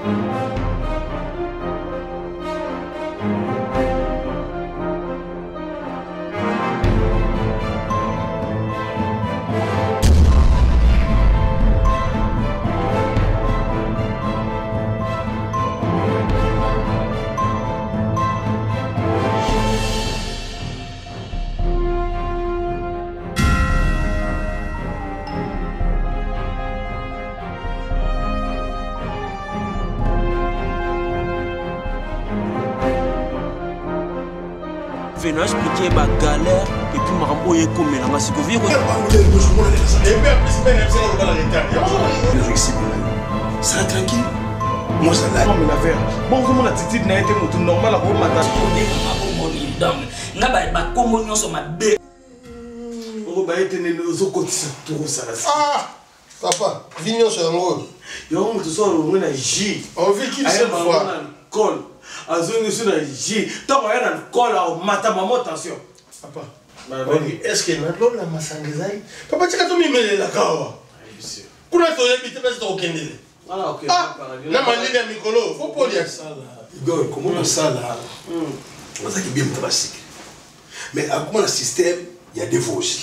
Nous expliquer ma galère et puis ma ramboye comme la masse que vivre. Ça tranquille. Moi ça là. Non mais l'affaire. Bon comment l'attitude n'a été normal à pour matin. N'a pas communion sur ma bé. On va être né aux côtés tout ça là. Ah papa, vignon sur moi. Yo on te sort on a J. On vit qu'il seule fois. Col. Azoni sur la J. Tant qu'on a col au matin maman attention. Papa. Est-ce que na l'homme la masangizai? Papa tu as tout mis la kawa. Kuna to yebite basi to okendele. Voilà OK. Na malini ya mikolo, faut pas dire ça là. Igor, comment ça là? On a qui bien tabasik. Mais à comment le système, il y a des fausses.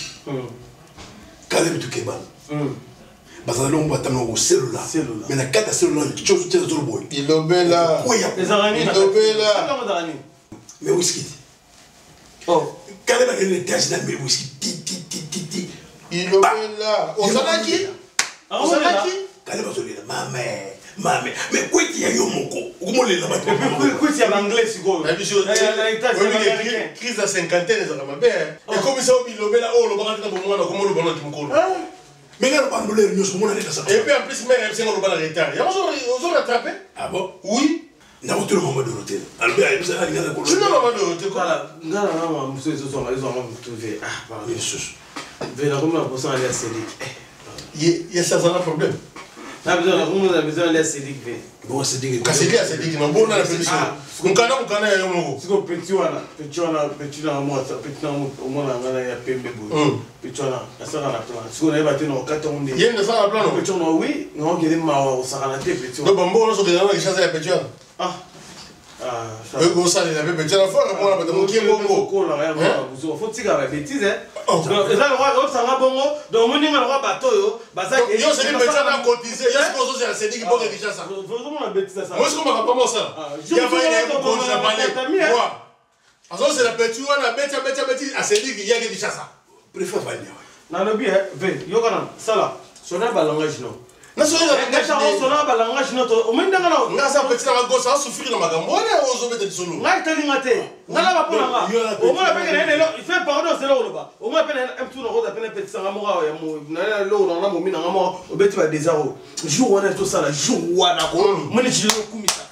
Quand même tout kebab. Parce que l'on va t'amener au cellulaire. Mais la carte à cellulaire, il chose de tout le boy. Il obéit là. Les araignées. Il obéit là. Mais whisky. Oh. Quand même il était assis dans le whisky. Ti. Il obéit là. On s'en a qui? On s'en a qui? Quand même on dit maman. Mais quoi qu'il y a eu mon co? Comment les là-bas? Quoi qu'il y a en anglais c'est quoi? La vision. Crise à cinquantaine ça va bien. Et comme ça il obéit là, oh le barat dans moi comment le barat qui me colle. Mais là, on va le news, comment on a ça? Et puis en plus, même si on va l'arrêter, ils ont rattrapé. Ah bon? Oui. Nous avons tout le monde de l'hôtel. Albert, il a dit que tu n'as pas de l'hôtel. Voilà, ils ont trouvé. Ah, pardon. Jesus. Venez, comment on peut aller à Cédric? Il y a ça, ça a un problème. On a besoin d'aller à Cédric. Bon, c'est dit que. C'est non, bon, on a la solution. On connaît un mot. C'est comme petit, on a moi, au moins, on a un peu de petit, on a ça dans la plan. Si on est battu dans 4 ans, il y a ça dans la plan. Petit, oui, on a dit, on s'en a été petit. Donc, bon, on a des choses à la petit. Ah. Eux, ça, les avait petit à la fois, on a pas de moquer bon mot. Faut que tu aies des bêtises, hein. Et là, le roi, ça va bon, donc on est le roi bateau, bah ça. Ils ont dit, petit, on a cotisé, il y a ce qu'on s'est dit qu'il faut rédiger ça. Moi, je comprends pas ça. Il y a pas une bonne parler. Quoi? Alors, c'est la petite, on a bêti, à se dire qu'il y a rédigé ça. Préfère venir. Non, le bien, Yoganan, ça là, son langage, non. Non, c'est un langage, au moins, on a ça petit à gauche, ça souffrir dans ma gamme. On est aux hommes de solo. On a été limité. On a pas pour la au moins, il fait pardon, c'est là-bas. Au moins, un petit rôle, un petit samoura, l'eau dans la momine, au bête des arrows. Jour, on est tout ça, là, jour, on a moi, je l'ai commis ça.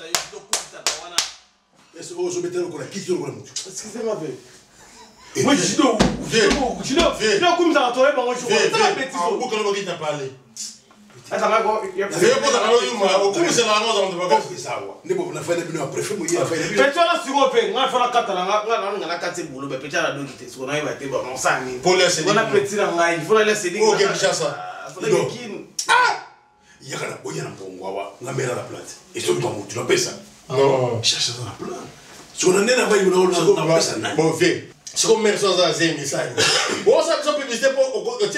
Est-ce que vous mettez le colère? Qui est le colère? Excusez-moi, moi, je dis, comme ça, toi, moi, je vois. C'est la bêtise. Pourquoi le mot n'a pas parlé? Attends, il y a c'est la raison de pas ça. Ne peut pas faire des minutes après. Moi, il a fait des minutes. Peut-être là, si on fait, on va faire la carte, on a 4 boulots, mais peut-être la donne qui est, on a été bon, on s'en est. Pour laisser. On a petit dans la, il faut la laisser. Ok, déjà ça. Ah! Il y a un boyan pour moi, la mère à la plate. Et sur le temps, tu l'appelles ça? Non. Cherche ça dans la plate. Si on en est là-bas, il y a ça. Bon, fait. C'est comme merci à Zémi, ça. Bon, ça, ils ont publicité pour le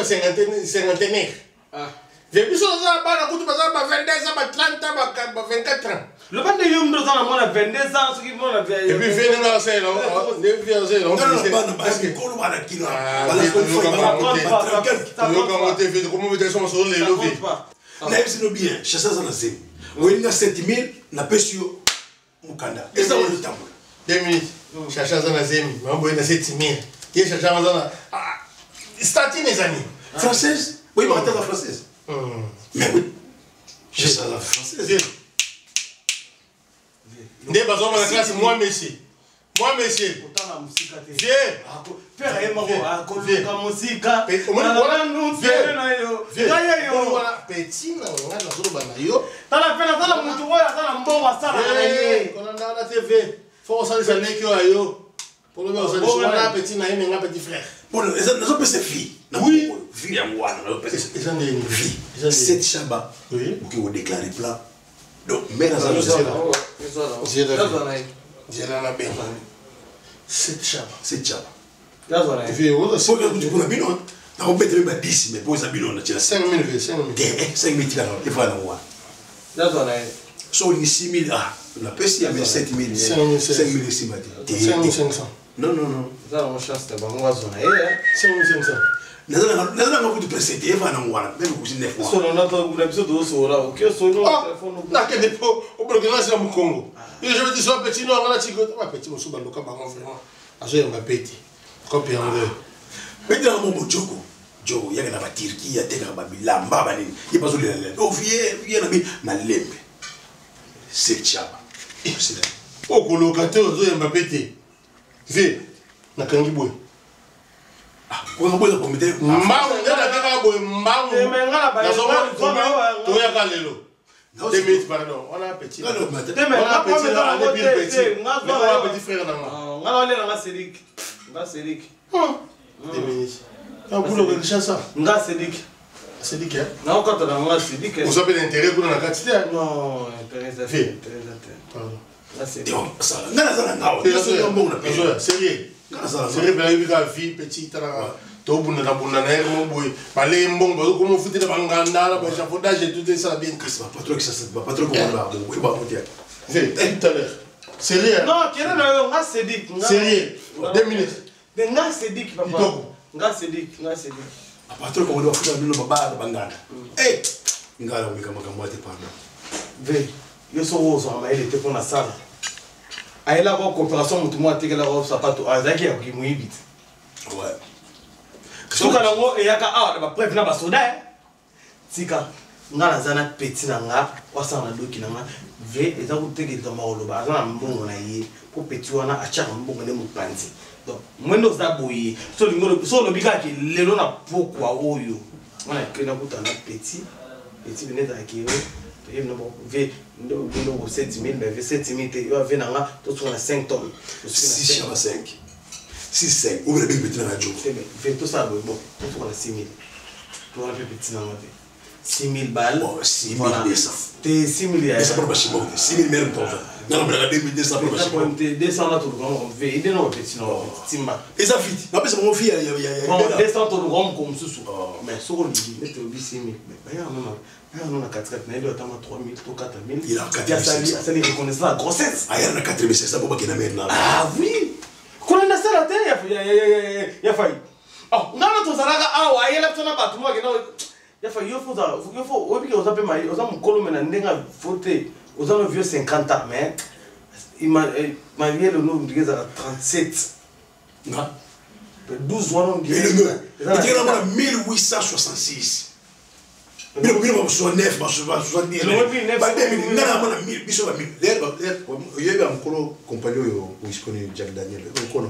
50e. Ah. J'ai vu ça dans la route, parce que 22 ans, 30 ans, 24 ans. Le bande de Yum dans la 22 ans, ce qui vont la et puis, venez dans la scène, non? Non, comment vous êtes sur les levées? Non, bien, chassez dans la scène. Oui, il y a 7000, n'a pas su Mukanda. Et ça, on le temps. 2 minutes. Chassez dans la scène, mais on a 7000. Il y a chassez dans la. Statine, les amis. Française? Oui, mais attends, la française. Mais oui, je sais la française. Des besoins de la classe, moi, monsieur. Moi, monsieur. Pourtant, la musique a été. Viens. Père et maman, à cause de la musique. Petit, on a dans le banayo. T'as la peine, t'as la mouture, t'as la bombe à ça. On a dans la TV. Faut que ça les années qui aillent. Pour le moment, on a un petit naïm et un petit frère. Bon, les autres, c'est filles. Oui. Fille à moi, ils ont des filles. Cette Chabat, qui ont déclaré plat, donc mais na zalo Zela na bien. C'est chaba. Vieux, faut que tu connais bien. Na on mettre même 10 mais pour ça bien on a 5 000 vieux, 5 000. 5 000 tigana, il faut aller voir. So ni 6 000 ah, la peste il y a 7 000. 5 000 ici m'a dit. 5 500. Non. Ça on chance de bango zona 5 500. Nazana ngakuthi presente evana ngwana bebe kuthi 9 mois. So on a to kuna biso do so la, OK so no téléphone. Na ke depo, o bloquer ça mu Congo. Et je me dis so petit no ngana chiko, ba petit mo suba loka bango vraiment. Azo yanga petit. Copie en deux. Maintenant mon bojoko. Jo yaka na ba Turquie ya teka ba bilamba ba nini. Yebazo le. O vie na bi na lembe. C'est chaba. C'est là. O colocateur zo yanga petit. Vie na kangi boy. Kwa ngoza komite mbangu ndenda kaka boy mbangu na somo to ya kalelo 2 minutes pardon on a petit on a petit on a petit frère na moi ngala le nga Sedik 2 minutes on boulot que chassa nga Sedik hein na okata na nga Sedik on s'appelle intérêt pour la quantité non intérêt pardon là c'est ça ngana zana ngao c'est bon na sérieux c'est bien vu la vie petite là to bunda na mo boy balé mbong ba ko mo futi na banganda la ba chafodage tout ça bien que ça pas trop que ça pas trop comme là oui ba potia tout à l'heure sérieux non kera na nga Sedik sérieux 2 minutes de nga Sedik papa nga Sedik pas trop comme on doit futa bino baba banganda eh ngala wika makambo ate panda ve yo so wozo ama ile te kona sala aila ko coopération mutu mo atekela ko sapato azaki ya kimuibit ouais soka nango eyaka awa ba preuve na ba soda tika ngala zana petit na nga wasana doki na nga ve eza kutekela maoloba azana mbongo na ye po petit wana achaka mbongo ne mupanzi donc mwendo za boyi so lingolo so lobika ki lelo na pokwa oyo wana kena kutana petit beneta ki et non ve ndo 7 000 mais 7 000 te yo ve na nga to tsona 5 tonnes 6 ou le big petit na radio ve to ça bon to tsona 6 000 to na petit na nga 6 000 balles bon 6 200 te 6 000 ya ça pour pas chier 6 000 même pour non non la 2200 pour pas chier 200 là to grand ve ide no petit no timba et ça fit na pesa mon fille ya 200 to grand comme susu mais so ko li mette 6 000 mais non, on a 4 000, on a 3 000, 4 000. Il a 4 000. Ça les reconnaît la grossesse. Ah, il y en a 4 000, c'est ça pour qu'il y ait maintenant. Ah oui. Quand on a ça la tête, il y a failli. Oh, non, non, tout ça là, ah ouais, il y a la personne à battre moi qui il faut oui que on s'appelle mai, on a mon colo maintenant n'enga voté, on a le vieux 50 ans mais il m'a le nom de à 37. Non. 12 mois on dit. Il y a 1866. Mais le minimum soit 9, bah 70. Bah 2000, n'a pas 1000, biso 1000. D'ailleurs, il y a un colo compagnon où il se connaît Jack Daniel, un colo.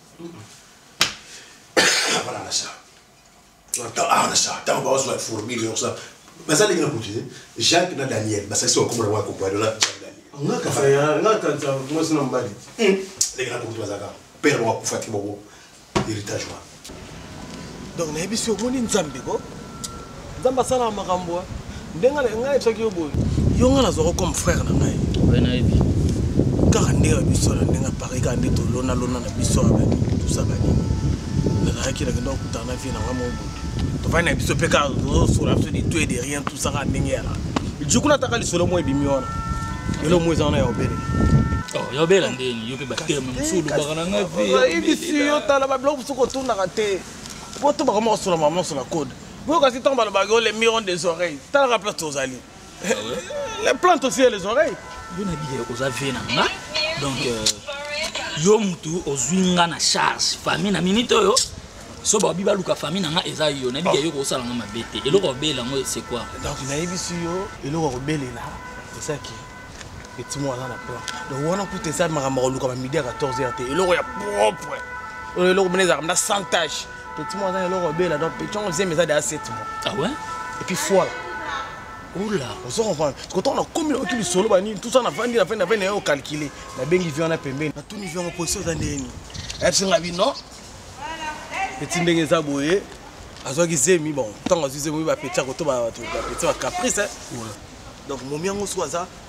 Voilà ça. Ah ça, tant on va se fourmiller ça. Mais ça les gars pour Jacques Daniel, bah ça c'est comme le roi compagnon là Jack Daniel. On a quand ça moi c'est non bali. Les gars pour toi ça gars. Père roi pour Fatima Bobo. Héritage moi. Donc na biso moni nzambe ko. Nzamba sala makambo ndenga ngai tsaki yo boy yo ngala zo comme frère na ngai wena ebi ka ndega biso na ndenga pare ka ndeto lona na biso ba tout ça ba ni na hakira kendo kutana fi na ngamo to fana biso peka so la so di tout et de rien tout ça ka ndengera jukuna takali solo mo ebi miona yelo mo ezana ya obele oh yo bela ndeni yo pe bakere msulu bakana ngavi ibi si yo tala ba blog soko tuna ka te poto ba kama so la maman sur la code. Pourquoi si tombe le les mirons des oreilles, t'as la place aux alliés. Les plantes aussi et les oreilles. Vous n'avez pas aux avions, donc yom tu aux winga na charge, famille na minute yo. So ba biba luka famille na nga eza yo, na biga yo ko sala nga mabete. Et le robela ngo c'est quoi? Donc na ibisu yo, et le robela là, c'est ça qui petit moi dans la plan. Donc on a coûté ça makambo luka ba midi à 14h et le ya propre. Le robela na sans tache. Petit mois dans le robela donc petit on faisait mais ça de 7 mois. Ah ouais? Et puis voilà. Oula, on se comprend. Quand on a combien de solo bani tout ça na vandi na fin au calculer. La bengi vient na pembe. Na tout ni vient en position za ndeni. Et c'est ngabi non. Petit ndenge za boye. Azoki zemi bon. Tant azuze mo ba petit ko to ba petit ba caprice. Donc momi ngo swaza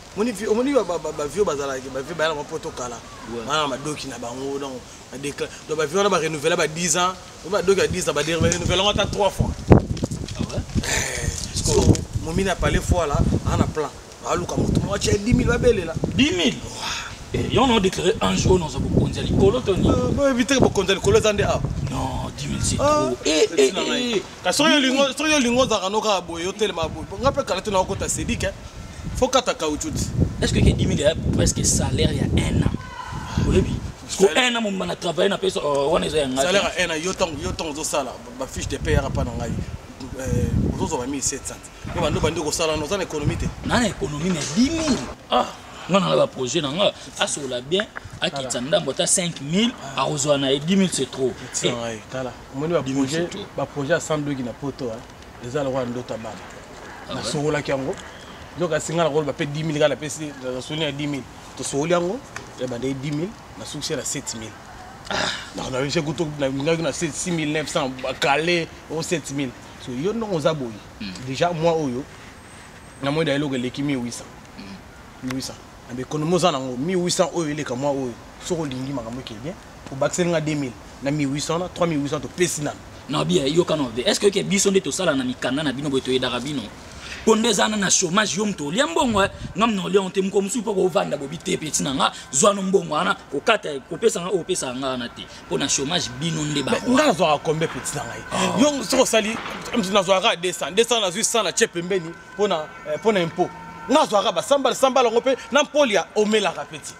Moni vieux bazala vieux bala ma poto kala. Mana ma doki na bango donc donc ba vieux na ba renouveler ba 10 ans. Ba doki à 10 ans ba dire renouveler on 3 fois. Ah ouais. Mon mine a parlé fois là, on a plan. Ba luka moto mo cha 10 000 ba belle là. 10 000. Et on a déclaré un jour dans un bokonza likolo Tony. Ba éviter bokonza likolo zande a. Non, 10 000 c'est trop. Ka soyo lingo za kanoka boyo telema boyo. Ngape kala tena ko ta Sédic hein. Faut kata caoutchouc. Est-ce que 10 000 est presque salaire il y a 1 an? Oui, parce que 1 an mon travail na pesa on est un salaire 1 an yo tong zo sala ba fiche de paye pas na ngai. Ozo ba 1700. Yo bando ko sala no za économie te. Na économie mais 10 000. Ah, on a un projet nanga asola bien a kitanda mbota 5 000 a ozwana 10 000 c'est trop. C'est vrai, tala. Moni ba projet à 102 qui na poto hein. Les ala roi ndo tabana. Na sola kiango. Donc à 50 euros, je 10 000 la PC, je suis 10 000. Tu sois 10 000, je suis 7 000. Donc on a eu 6 900, calé au 7 000. So yo non aux aboy. Déjà moi oyo, na moi d'ailleurs l'équipe 1800. 1800. Mais quand nous avons 1800 oyo les comme moi oyo, so lingi makambo qui bien. Pour baxer nga 2000, na 1800 na 3800 to pesina. Non bien yo kanove. Est-ce que biso nde to sala na mikanda na bino boto yedarabino? Pondez ana na chômage yom to liambongo ngam no lion te mko musu poko vanda bobite peti nanga zwana mbongo ana ko kata ko pesa nga o pesa nga na te pona chômage bino nde ba nga zo akombe peti nanga yo so sali mzina zo ara 200 na 800 na chepembeni pona impôt nga zo ara ba sambala ngope na polia omela ka peti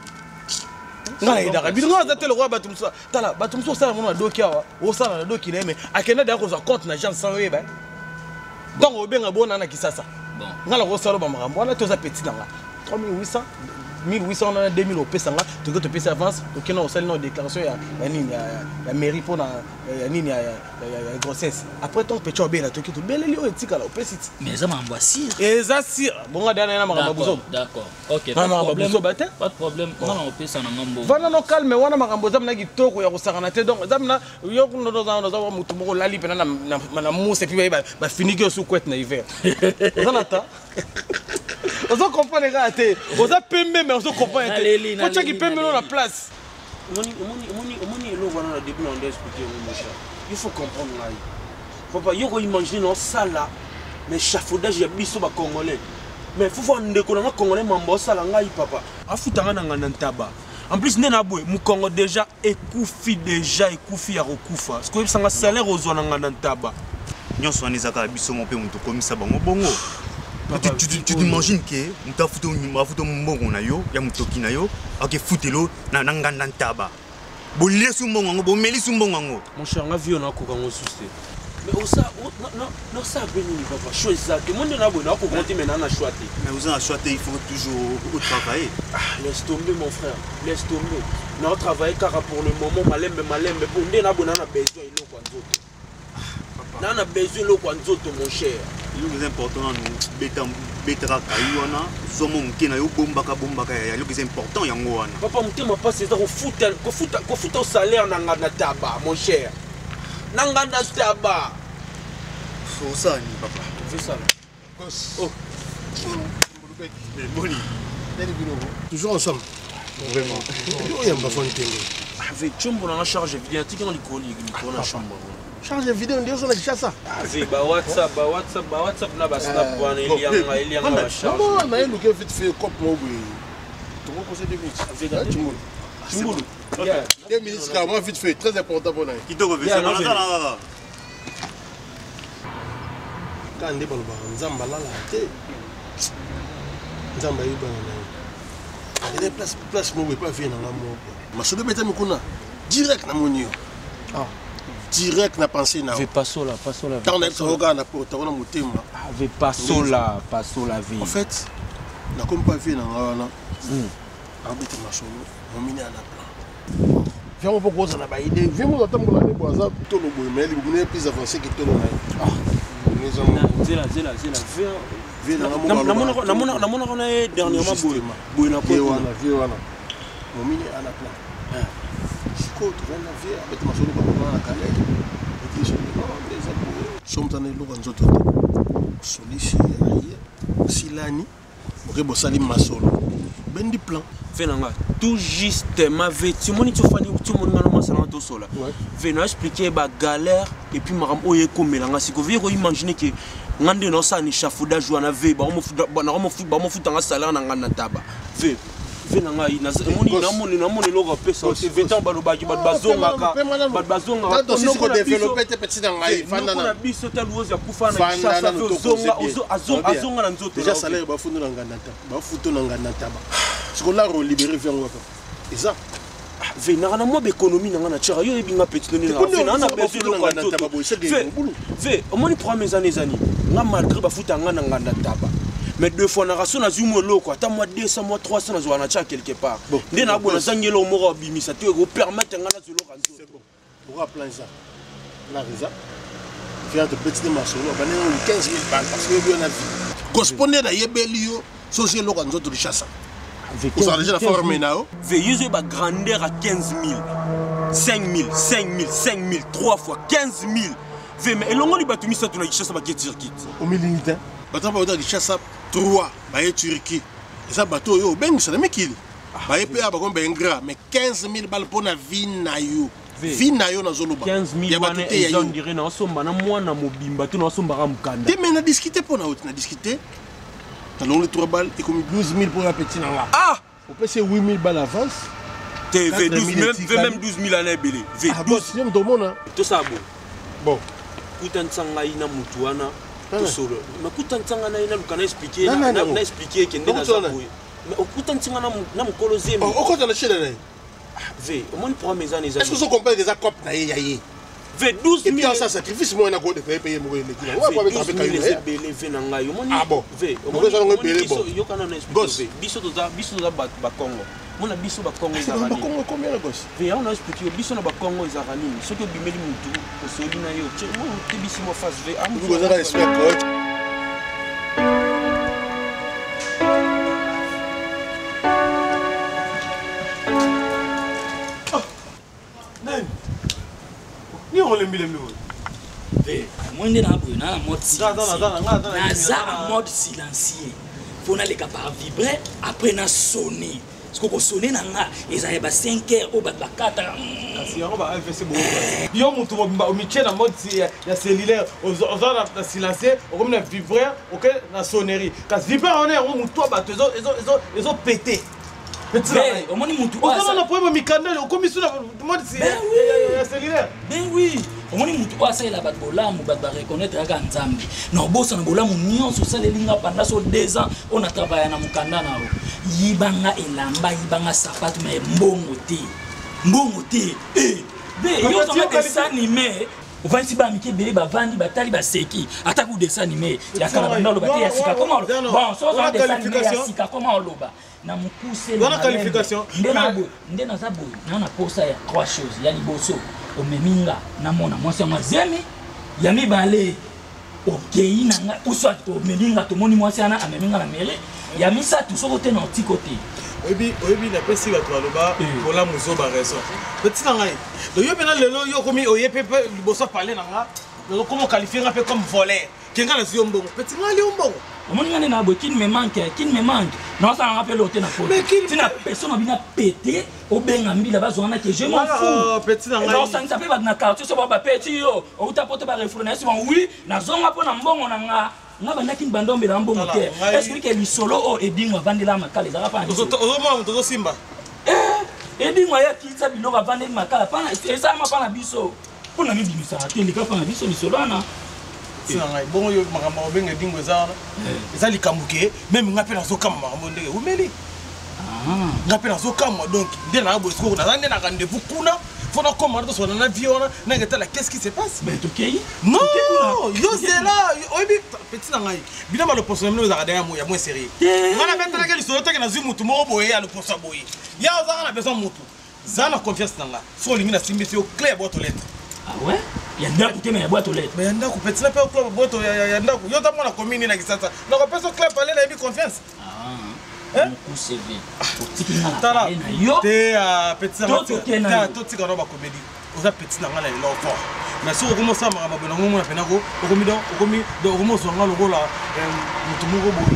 nga ida ka bino nga za tele roi batumso tala batumso sala mona doki awa o sala na doki na me akenda da ko zo compte na Jean sans weba. Donc, on a un kisasa. On a un petit 3800, 1800, 2000 au Pessanga, tu peux te payer avance, tu as une déclaration, il y a la mairie pour la grossesse. Après, ton petit obé, tu as bel lieu éthique au Pessit. Mais ça m'envoie si. Et ça, si. Bon, d'accord. Ok, pas de problème. On a un peu ça dans mon voilà, non, calme, on a un bozam qui toko, il y a un saranate. Donc, Zamna, il y a un mouton, la lipe, la mousse, et puis il va finir sous couette l'hiver. On attend. On comprend les gars, on a pembe, mais on comprend. Faut que tu pembe dans la place. Il faut comprendre là. Papa, il faut imaginer dans ça là, mais chafaudage, il y a biso ba congolais. Mais il faut voir des congolais, mambo ça là, papa. Afutanga na taba. En plus, nous avons un Congo déjà écoufi à Rokufa. Parce que c'est un salaire aux zones en taba. Nous sommes en train de se faire comme ça. Tu t'imagines que nous avons fait un bon nayo, il y a un toki nayo, ok, foutelo, nangandan taba. Bolé sous mon bon, mêlé sous mon ango. Mon cher, on a vu un coup quand on soucie. Mais au ça, non, ça a béni, papa. Chose ça, tout le monde n'a pas compté maintenant à choisir. Mais vous avez choisi, il faut toujours travailler. Laisse tomber, mon frère, laisse tomber. Nous avons travaillé car pour le moment, malem, mais pour nous, nous avons besoin de l'eau. Nous avons besoin de l'eau, mon cher. Le plus important, nous betara kayuana, sommes qui na yo bombaka, le plus important yangoana. Papa, mon pas c'est au foot au salaire na taba, mon cher. Nanganda taba. Faut ça ni papa. Fais ça. Oh. Boni. Toujours ensemble. Vraiment. Il y a un bafon de avec Chumbo dans la charge vidéo, tu as la chambre. Charge vidéo, on dit ça, c'est ça. Bah WhatsApp, là, bah Snap, il y a la charge. Non, mais il fait fait comme moi, oui. Tu vois, c'est 2 minutes. Chumbo. 2 minutes, moi, vite fait, très important pour nous. Qui te refait ça? Quand on est bon, Nzamba là, Nzamba est bon. Il y a des places, moi, pas venir dans l'amour. Ma soeur est à direct dans mon niveau. Direct na pensée na. Ve pas là. Quand on est au regard na porte, on a monté moi. Ve pas là vie. En fait, na comme pas vu na wana. Arbitre machon, on mine à la plan. Viens on pourquoi ça n'a pas idée. Viens on attend pour la boisa tout le boy mais il est plus avancé que tout le monde. Zela. Viens na mon dernièrement boy na porte. Voilà. On mine à la plan. Tu viens de vie avec ma soeur dans la calais. Et puis, sommes dans les lois en Zoto. Solici, Silani, Ok, bon, salim masolo. Ben du plan. Venanga, tout justement, tu m'as dit que tu m'as dit sola. Venons expliquer la galère et puis maram oye comme melanga. Si vous voulez imaginer que ngande no sa ni chafuda joue na ve ba mo futa nga salaire na ngana taba. Venanga ina moni logo pesa aussi vetan baloba ki bazonga donc si ko développer te petit dans ngai fanda na biso ta luoza kufa na chasa azonga na nzoto déjà salaire ba fundu na ngana taba ba futo na ngana taba ce qu'on a libéré vers moi et ça venanga na mo économie na ngana tchara yo ebinga petit noni na na besoin de ngana taba bo ve omoni pour mes années nga malgré ba futa ngana ngana taba. Mais deux fois, on a reçu un zoom quoi. T'as moi 200, moi 300, on a quelque part. Dès na bon, zangelo au moro bimi, ça te permettre un gars de l'eau. C'est bon. Pour plan ça. La risa. Faire de petits marchés, on va donner 15 000 balles parce que on a vu. Correspondait à Yebelio, socié l'organisation de chasse. Vous avez déjà la forme now. Veillez ba grandeur à 15 000, 5 000, 5 000, 5 000, 3 fois 15 000. Mais l'on lui battu ça, tu n'as chasse pas qui circuit. Au milieu de bateau pas autant de chasse 3 baye Turquie et ça bateau yo ben ça me kill baye pe ba kombe ingra mais 15 000 balles pour na vie na yo na zoloba 15 000 wane et on dirait na somba na mwana mobimba tu na somba ka mukanda te mais na discuter pour na discuter talon les 3 balles et comme 12 000 pour un petit na là on peut c'est 8 000 balles avance te fait 12 000 même 12 000 années belé fait 12 000 do mona tout ça bon kutan tsanga ina mutuana solo mais kutan tsanga na ina lukana expliquer na expliquer que ndena za boy mais okutan tsanga na mukolo zembe okota na chela na ve au moins pour mes années est-ce que vous comprenez des accords na yaye ve 12 000 et puis ça sacrifice moi na ko de payer mo le kila wa ba taper kayo belé ve na ngai au moins ve au moins ça ngo belé bon yo kana na expliquer biso za ba Congo mona biso ba Congo ezaka ba Congo combien la gosse ve on a expliqué biso na ba Congo ezaka nini ce que bimeli mutu ko soli na yo che mo te biso mo face ve am vous avez respect coach ni on le mille moi nde na boye na mode silencieux faut na les capables vibrer après na sonner parce que sonner na nga ezaya ba 5 heures au ba 4 kasi yango ba AFC bo yo mutu mobimba omiche na mode ya cellulaire oza na silencieux comme na vibrer OK na sonnerie kasi vibrer on est on mutu ba ezo péter mais au moins mutu on a problème mikandele au comme sur la mode ya cellulaire ben oui au moins mutu asa ila bat bolamu bat ba reconnaître aka nzambe na bosa na bolamu nyonso salelinga pendant so 2 ans on a travaillé na mukanda na yibanga elamba yibanga sapato mais mbongo te be yo zo na dessin animé on va ici ba miki bele ba vandi ba tali ba seki ata ku dessin animé ya kala na loba te ya sika comment bon so zo dessin animé ya sika comment loba na mukuse na qualification ndena za boy na posa ya 3 choses ya liboso o meminga na mona mwasi mwa zemi ya mibale okei na nga uswa to meminga to moni mwasi ana ameminga na mele ya misa tu soko te na otikote oyebi na pesi ba to aloba kola muzo ba raison petit na ngai do yo bena lelo yo komi oyepe liboso parler na nga do comment qualifier nga pe comme voleur kenga na ziyo mbongo petit ngali mbongo omoni ngane na boy kin me manque non ça rappelle au na faute tina personne bina pété au benga mbila bazona que je m'en fous petit na ngai non ça ne s'appelle pas na quartier so ba petit yo o tapote ba refrain c'est bon oui na zonga po na mbongo na nga nga bandaki bandombe na mbongo te est-ce que li solo o edinga vandela makala za pa ozo simba edinga ya kitsa biloko vandela makala pa esa ma pa na biso po na mibimisa te lika pa na biso li solo na sinangai bongo yo makamba obenga dingo eza likambuke même nga pe nazo kama makambo ndenge umeli nga pe nazo kama donc nde na bo esiko na nde na rendez-vous kuna fona koma ndo sona na viona na ngetala qu'est-ce qui se passe mais tokei non yo c'est là obi petit nangai bina malo poso mino za kadaya mo ya mo série ngana betela ke lisolo teke na zi mutu mo boye ya lo poso boye ya za na besoin mutu za na confiance nanga so lingi na simbisi au clair boîte aux lettres ah ouais ya ndaku te mais boîte aux lettres mais ndaku petit na pe club boîte ya ndaku yo ta mona commune na kisasa na ko peso club parler na bi confiance beaucoup CV pour tikina na yo te petit na to tika no ba comédie oza petit na ngala lo fort mais si on commence à mara ba na ngomona penako okomi do okomo so ngalo gola mutu moko boye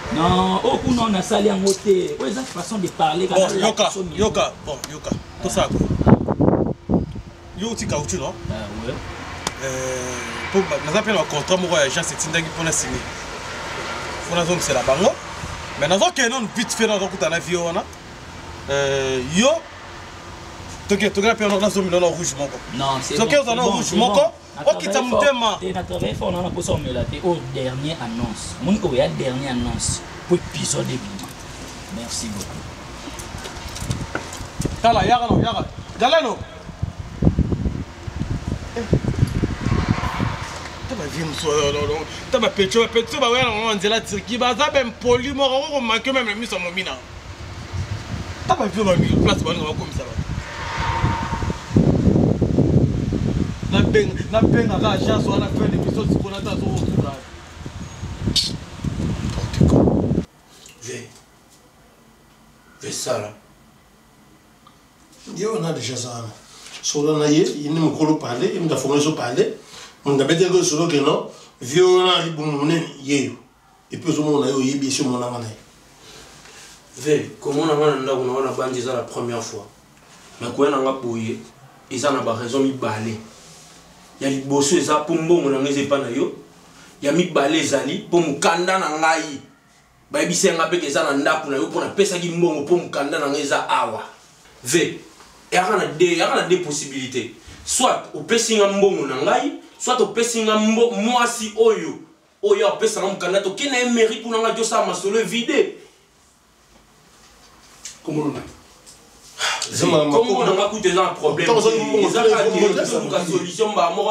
Non, oh, on a salé en côté. Oh, ils ont façon de parler. Bon, Yoka. Tout ça. Yo, tu caoutchouc, non? Ah, ouais. Pour nous appeler un contrat, moi, j'ai c'est Tindagi pour la signer. Pour la zone, c'est la bango. Mais nous avons vite fait dans la vie. Yo, tu as fait un zone rouge. Non, c'est bon. Tu as fait un rouge. Ok, tu as mon thème. Tu as travaillé fort, on a posé au dernière annonce. Mon la dernière annonce pour l'épisode de Bima. Merci beaucoup. Yara. Galeno. Tu as pécho, on dit la Turquie, tu as même poli, on manque même le mus en momina. Tu as vu ma place comme ça. Na benga ka chance on a fait l'épisode sur Konata sur Otuka. N'importe quoi. Fais ça là. On a déjà ça. Sur là, il ne me colle pas parler, il me faut me parler. On a besoin de solo que non. Violent il bon et puis on a eu bien sûr mon amane. Comment on a bandé ça la première fois. Mais quand on a boyé, ils en ont raison de baler. Il y a des bosses ça pour moi on a pas na yo. Il y a mis balé zali pour me kanda na ngai. Ba bise nga pe keza na ndaku na yo pour na pesa ki mbongo pour me kanda na ngeza awa. Il y a des possibilités. Soit au pesi nga mbongo na ngai, soit au pesi nga moi si oyo. Oyo pesa nga mkanda to kina mérite pour nga josa masolo vide. Comment on a? Comment on a coûté un problème? Ils ont une solution,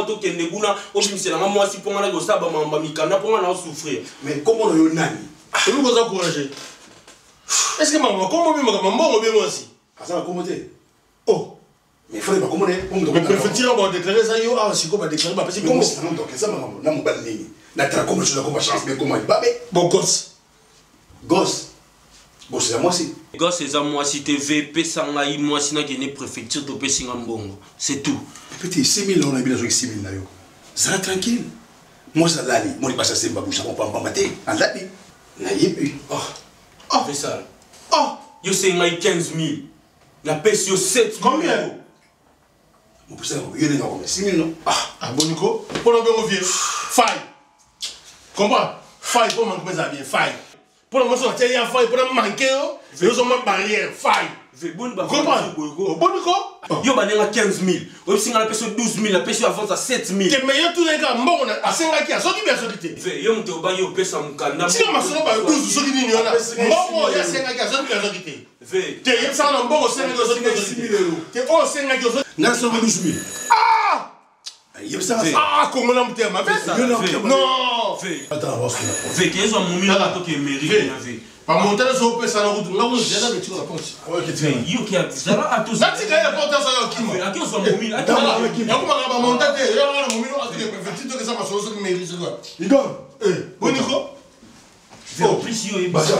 souffrir. Mais comment on a nani? Comment vous encourager? Est-ce que maman, comment on bien moi aussi? Ça va commenter. Oh! Mais il fallait pas comment on mais préfère-t-il avoir déclaré ça? Yo, ah, si comment déclarer? Parce que comment c'est un donc ça maman, n'a pas de ligne. N'a pas comment je la chance, mais comment il va? Bon gosse. Gosse. Bon, c'est à moi aussi. Gosse, c'est à moi si TVP, Sangaï, moi si n'a gagné préfecture de Pessingambo. C'est tout. Petit, 6 000, on a bien joué 6 000 là. Ça va tranquille. Moi, ça l'a dit. Moi, je passe à Simba Boucha, on peut pas mater. On l'a dit. Là, il y a plus. Oh, fais ça. Oh, yo c'est 15 000. La pèse yo 7 000. Combien? Mon poussé, il y a 6 000, non? Ah, bon, Nico, pour le bien vieux. Faille. Comprends? Faille, pour manquer mes habits. Faille. Pour le moment, il y a faille, pour le manquer, ils ont une barrière. Faille. Comprends? Bon, Nico? Yo, bah, il y a 15 000. Ou si on a pèse 12 000, la pèse yo avance à 7 000. C'est meilleur tout les gars, bon, à 5 qui a sorti bien sorti. Yo, on te va yo pèse en canard. Si on m'a sorti par 12, sorti n'y en a. Bon, il y a 5 qui a sorti bien sorti. Tu es ça, on a bon, 5 qui a sorti bien sorti. Tu es 5 qui a sorti. N'a pas 12 000. Ah! Ah, comment on a monté ma bête? Non! Attends, on va se faire. Qu'ils ont mon million qui mérite. Par monter sur le PC, on a déjà la voiture à la ponce. Yo qui a ça à tous. Là, tu as porté ça à qui? À qui on s'en mobile? À qui on va monter? Il y a un moment où tu es préfet, tu as ça ma chose qui mérite. Il donne. Bon, Nico? En plus, yo est Putain,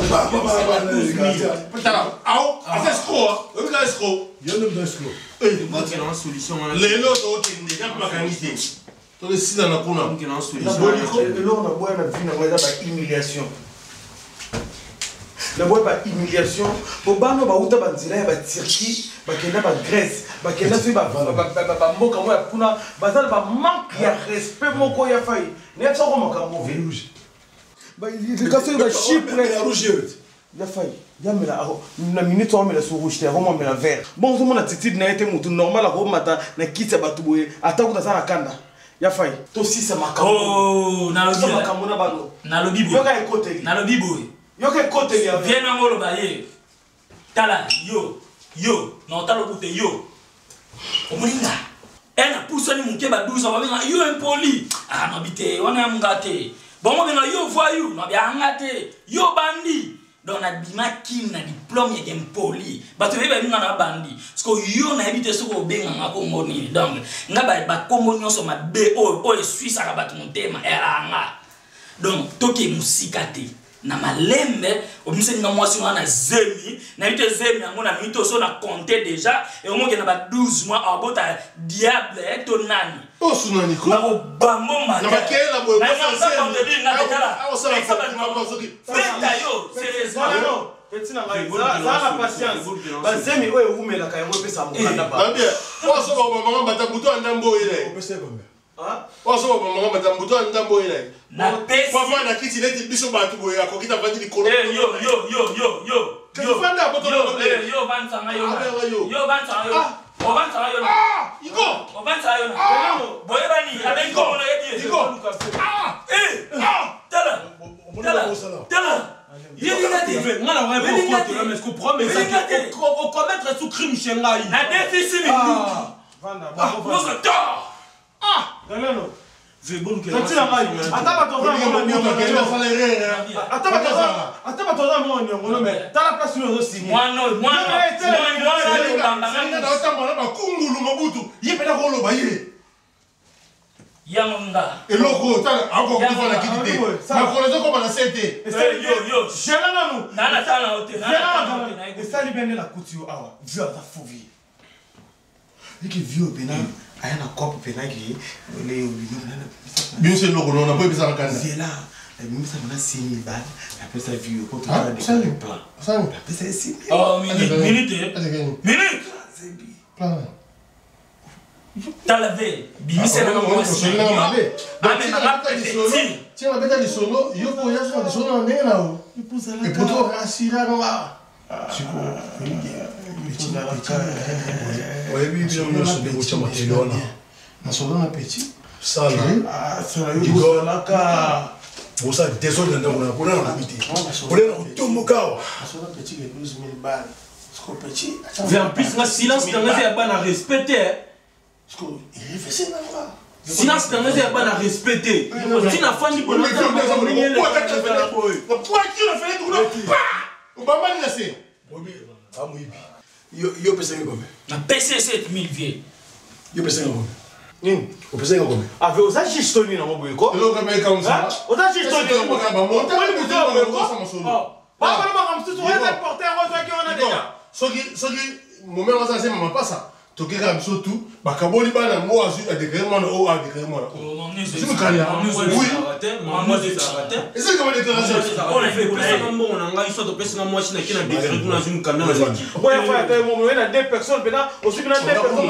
c'est escroc. On est escroc. Il y a un escroc. Moi qui ai une solution. Les autres, ok, il y a pas qualité. Tu es si dans la cour. Moi qui ai une solution. Là, on a vu une humiliation. La boîte par humiliation, pour bano ba uta ba nzira ba Turquie, ba kenda ba Grèce, ba kenda so ba mboka mo ya kuna, bazal ba manque ya respect moko ya fai. Ne ça ko makambo rouge. Ba il ka so ba Chypre la rouge. Ya fai. Ya mela na minute on mela so rouge te romo mela vert. Bon so mona attitude na été mutu normal ko mata na kitsa ba tuboye atakuta sana kanda. Ya fai. To si ça makambo. Oh, na lobi. Makambo na bano. Na lobi boy. Yo ka écouter. Na lobi boy. Yo ke kote ya viens ngolo ba ye tala yo na tala kote yo omulinga ena puso ni munke ba 12 ba benga yo impoli ah no bite wana mngate bon mo benga yo voyou no bia ngate yo bandi donc na bima kin na diplôme ya impoli ba to beba ninga na bandi parce que yo na habite soko benga ngako ngoni donc ngaba ba kombo nyonso ma be o suisse ka batu mutema era nga donc toke musikate na malembe omise nga mwasi wana zemi na ite zemi yango na mito so na compter déjà et au moins que na ba 12 mois abota diable to nani Oh, Sunani, quoi? Na bambo mata. Na bakela la boye. Na ça comme de dire na dekala. Sérieusement. Petit na ngai za la patience. Bazemi oyo umela ka yango pesa mokanda ba. Bien. Oh, so ba mama bata buto andambo ile. Opese combien? Ah? Oh, so ba mama bata buto andambo ile. Na pesi. Papa na kiti leti biso batu boye akokita vandi likolo. Yo. Yo vanda poto yo vantanga yo. Yo vantanga yo. O vantanga yo. Ah, Iko. O vantanga yo. Boye bani avec comment on a dit. Iko. Tala. Il est négatif. Moi, la vraie mais ce qu'on promet, c'est qu'on commettre sous crime chez Ngai. La déficit, mais Vanda. Galeno. C'est bon que Ata batoza mo nyongo mais tala place nous aussi. moi bakungulu mobutu yepela koloba ye yangonga eloko tala akokufana kiti te makolo ezokoma na se te yo Jela nanu. nana tala ote Esali bene la couture awa. Vieux ata fouvi. Eki vieux pena aya na kopo pena ki le obino na. bien sûr eloko non na boye bisa kanda Zela. Mimi ça m'a 6 000 balles. Après ça vieux pour tout Ah, des salut. plans. Salut. Après ça 6 000. oh minute tala ve bimise na mwasi tia mabeta lisolo yo koya soka lisolo na ndenge na o epoto asira noa oyebi bino nyonso ndenge otya moteli wana nasolo na petit sala igolaka bosa desordre ndenge na kuna na biti olena kotomboka awa nasolo na petit les 12 000 balles. Ce qu'on petit. En plus, le silence dans les abans à respecter. Ce qu'on réfléchit là. Silence dans les abans à respecter. Si la femme dit que yo pesa ngi combien na PC 7000 vieux yo pesa ngi combien o pesa ngi combien Avec aux agistoni na moboye ko. eloko meka msa Aux agistoni na moboye ko. Pas vraiment comme tout on est porter rose qui on a déjà. soki moment wana se mama pasa tokeka biso tu bakaboli bana mo azu adekere mwana o adekere mwana eza kama déclaration on a fait ça bon on a ngai so to pesa moi china kina décret kuna zum kana na zaki Ouais faut que mon on a 2 personnes maintenant aussi bien 2 personnes.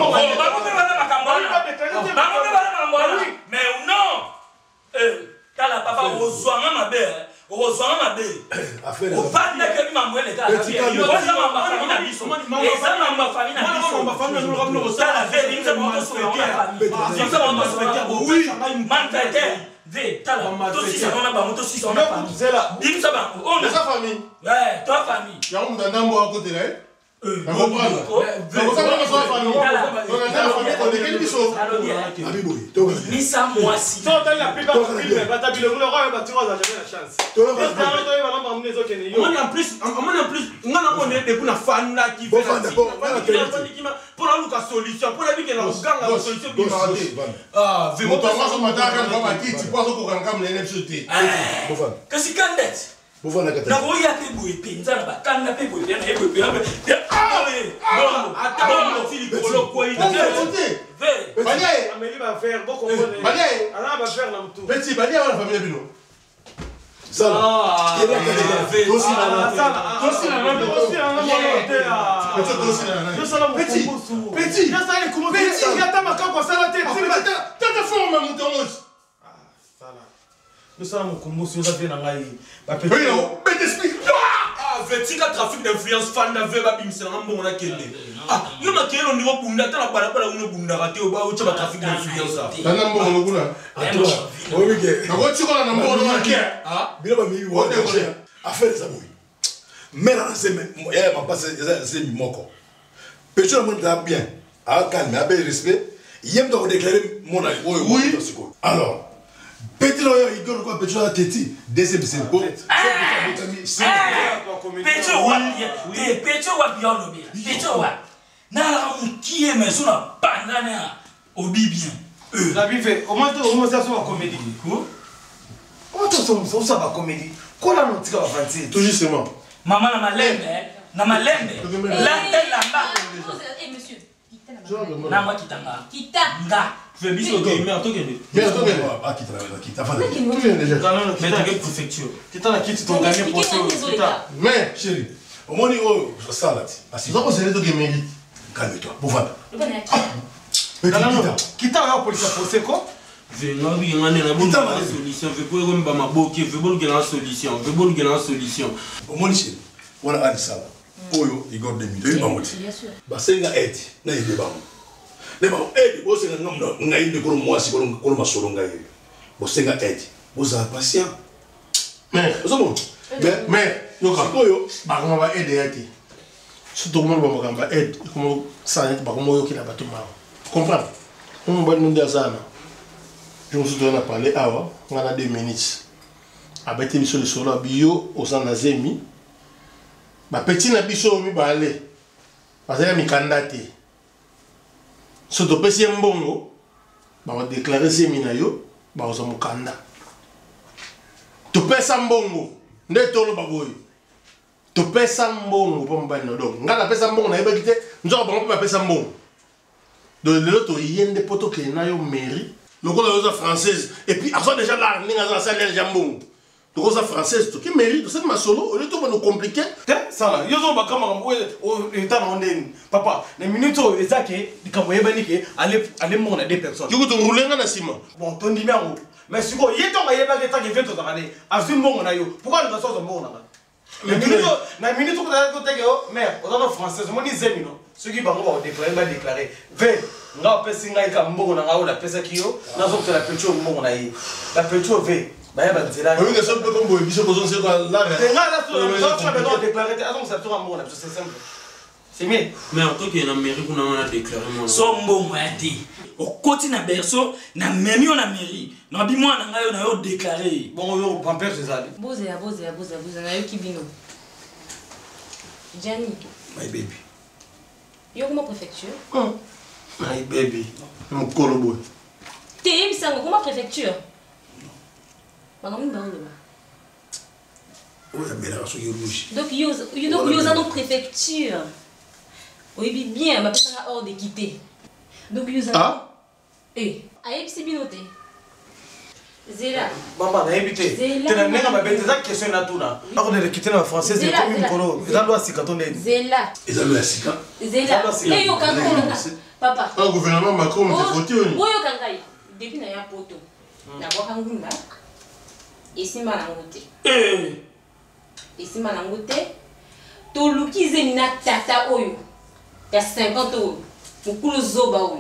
mais non tala papa ozwanga mabe ozwanga mabe opanda ke mamwe le kala yo ozama mafami na biso ezama mafami na biso mafami na ngomno tala ve nimza moto sokera nimza moto sokera oui mantete ve tala to sisa ona ba moto sisa ona pa zela nimza ba ona sa famille ouais toi famille ya mutandambo wako tele Misa mwasi. So dans la plupart des films, batabile vous le roi batira jamais la chance. Moi en plus ngana mo ne de kuna fan la qui fait pour la luka solution pour la vie que la ganga la solution bi marade ah ve moto maso mataka kwa makiti pozo kokanga mlene bisote kasi kandet bofana kata na boya pe boye penza na bakanga pe boye na ebo pe bon Philippe Kolo ko ite ve baliaye Amélie va faire beaucoup de baliaye ala va faire na mtu petit baliaye wana familia bino ah vetika trafic d'influence fan na ve ba bimsela ngambongo na kende ah yo na kelo ndiko bunda tala bala bala uno bunda kate ba ucha ba trafic d'influence tana mbongo nguna atwa oyike nako chikola na mbongo ngake ah bila ba mi wo affaire ça boy mera na seme ya mapasa c'est moko pecho mo ta bien a calme avec respect yem to déclarer mon avis oui alors petit loyo igor ko pecho la teti deuxième c'est bon Pecho wa biolo bien. Pecho wa. Na la mukie mais so na bandana obi bien. La vie fait comment ça soit comédie. Comment ça va comédie. Kola no tika avancer. tout justement Maman na malembe. La lamba. Eh monsieur, Na moi kitanga. Kita. Nga. Fais biso ok, mais attends que Mais attends, ah, quitte la avant Tu viens déjà. mais t'as quelle préfecture? Kita na kiti ton gagné pour ça. Mais, chérie, au moins, ça là, assis. Vous avez que mérite. Calme-toi, pour voir. Mais kita ya police procès quoi? Venga bingane na bonne solution, veut pas comme ba maboke, veut pas que la solution, veut pas que la solution. Au moins, chérie, on a dit ça. Oyo, il garde des minutes. Il va monter. Bien sûr. Bah, c'est un aide. N'a il est bon. Les bon aide, vous c'est un homme, n'a il de comme moi, si on m'a solo ngaï. Vous c'est un aide. Vous êtes patient. Mais, Vous êtes bon. mais, Yo, bah comment va aider surtout comment va aider comment ça bah comment qui la bateau mal comprendre on va nous dire ça je me suis donné à parler on a 2 minutes avec des sur le solo bio aux anazemi bah petit na biso mi ba aller parce que mi candidaté surtout petit mbongo bah on déclarer semi na yo bah aux mukanda to pesa mbongo ndetolo baboy to pesa mbongo po mbani no donc ngala pesa mbongo na yebaki te nzo bango pe pesa mbongo de l'autre yende poto ke na yo mairie lokola yo za française et puis aso déjà là ninga za salaire jambongo to za française to ki mairie to cette masolo au lieu to nous compliquer ça là yo zo ba kama o état na ndeni papa na minute o ezake dikambo yebani ke aller mona 2 personnes tu to rouler na sima bon ton numéro mais si ko yeto ba yebaki ta ke veto za kane azum mbongo na yo pourquoi nous ça mbongo na na minute ko ta ko te yo mais o za française mo ni zemino ceux qui bango ba déclarer ve nga pesi ngai ka mbongo na nga o la pesa kiyo na zo la pecho mbongo na yi la pecho ve ba ya ba nzela oui que ça peut comme boy biso ko zo c'est quoi là là tu as besoin de déclarer attends ça sera mbongo na c'est simple c'est mieux Mais en tout cas, na mairie kuna wana déclarer mon. So mbongo ya te. Okoti na berceau na memi na mairie. Na bi mwana ngayo na yo déclarer. bon yo pamper c'est ça Boze na yo kibino. Gianni. my baby. Yo comment préfecture? my baby mon kolo boy T'es bisango comment préfecture? Bangamu ba oloba. Oui, mais là, c'est rouge. Donc yo za no préfecture. Oui bien ma personne hors de quitter. Donc yo za. ah Eh, ayebi sibinote. Zela. Maman, na évité. Tena nenga ma bête ça question na tuna. Ako de quitter na française et comme une colo. Za doit sikatonde. Zela. Et ça, le sika. Zela. Eh yo kanko papa. un gouvernement Macron me fait voter Boyo kangai. Depuis na ya poto. Na kwa kangumba. Esima na ngote. Esima na ngote. To lukize ni na tata oyo. Ya 50 oyo. Mukulu zoba oyo.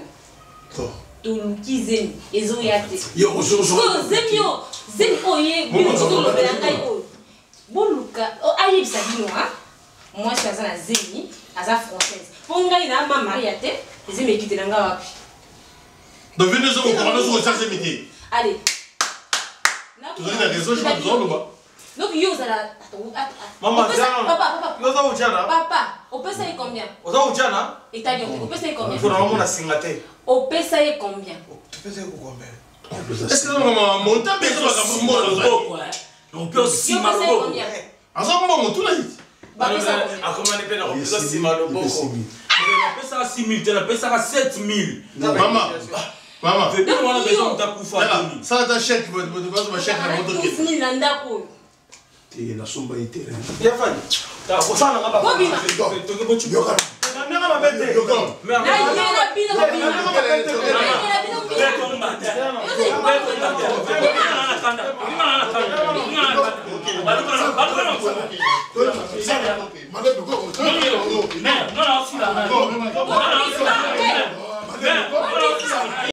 Tolukize ezo yate. Yo, on zemio, zemi oye, buluka lo belanga oyo. Buluka, ayi bisabino ha. Moi je suis na zemi, aza française. Ponga ina ma mariate, zemi kitelanga wapi. donc venez zo ko na zo chercher métier Allez. tu as raison je vais zo lo ba Donc yo zala Maman, papa. Yo za ujana. Papa, on peut ça combien? O za ujana? Italien, on peut ça combien? Faut normalement na singate. On peut ça combien? Tu peux ça combien? est-ce que maman monter besoin ka mbongo On peut aussi Yo peut ça combien? azo mbongo tout là Ba peut ça combien? Akomani pe na kopesa sima lo boko. La pesa 6000, tu la pesa 7000. maman Fais bien on a besoin de ta kufa. ça ta chèque va chèque na moto qui 15 000 na ndako. Et la sombre était. Ya fani. Ta ko sana ngaba. Bobima. Yo, quand Nenga ma bête. yo comme Na yela bino bobima. Yela bino bino. Non,